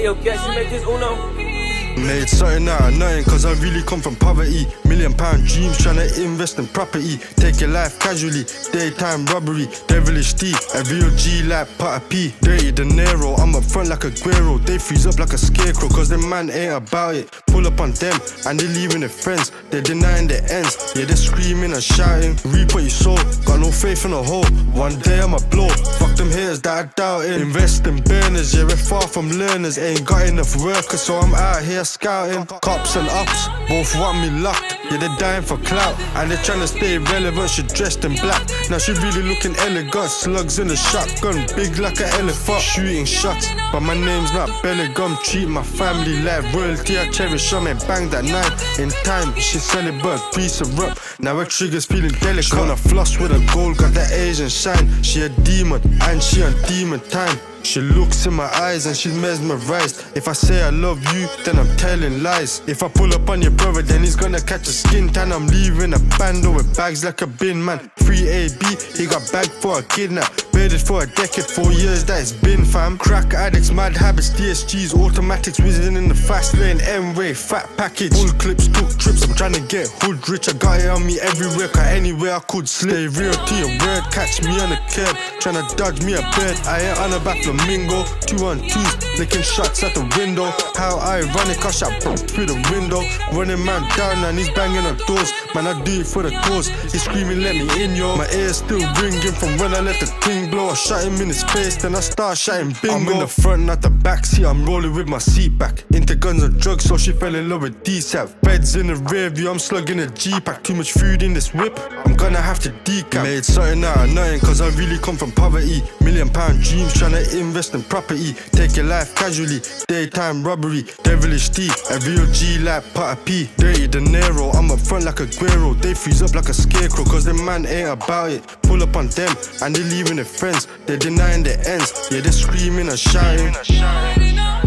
yo, guess you make this Uno? Made something out of nothing, cause I really come from poverty. £1,000,000 dreams, tryna invest in property. Take your life casually, daytime robbery. Devilish D, a real G like pot of P. Dirty Dinero, I'm up front like a Guero. They freeze up like a scarecrow, cause them man ain't about it. Pull up on them, and they leaving their friends. They're denying their ends, yeah, they're screaming and shouting. Reap what you sow, got no faith in a hole. One day I'ma blow, fuck them haters that I doubt it. Invest in burners, yeah, we're far from learners. Ain't got enough workers, so I'm out here scouting. Cops and ops, both want me locked. Yeah, they're dying for clout, and they're trying to stay relevant. She dressed in black, now she really looking elegant. Slugs in a shotgun, big like an elephant. Shooting shots, but my name's not Bellegum. Treat my family like royalty, I cherish them and bang that knife. In time, she sell it but a piece of rock. Now her trigger's feeling delicate. She wanna floss with a gold, got that Asian shine. She a demon, and she on demon time. She looks in my eyes and she's mesmerized. If I say I love you, then I'm telling lies. If I pull up on your brother, then he's gonna catch a skin tan. I'm leaving a bando with bags like a bin man. Free AB, he got bagged for a kidnap. Bearded for a decade, 4 years that it's been, fam. Crack addicts, mad habits, DSGs, automatics, whizzing in the fast lane, M-way, fat package. Full clips, took trips, I'm trying to get hood rich. I got it on me everywhere, cause anywhere I could slip. Stay real to your word, catch me on the curb, trying to dodge me a bird. I ain't on a back flamingo, 2-on-2s, licking shots at the window. How ironic, I shot through the window. Running man down and he's banging on doors. Man, I do it for the cause. He's screaming, let me in, yo. My ears still ringing from when I let the thing blow. I shot him in his face, then I start shouting bingo. I'm in the front, not the back seat, I'm rolling with my seat back. Into guns and drugs, so she fell in love with DSAP. Beds in the rear view, I'm slugging a G-pack. Too much food in this whip, I'm gonna have to decap. Made something out of nothing, cause I really come from poverty. £1,000,000 dreams, tryna invest in property. Take your life casually, daytime robbery. Devilish D, a real G like pot of P. Dirty Dinero, I'm up front like a Guero. They freeze up like a scarecrow, cause them man ain't about it. Pull up on them, and they leaving their friends. They're denying their ends, yeah, they're screaming and shouting.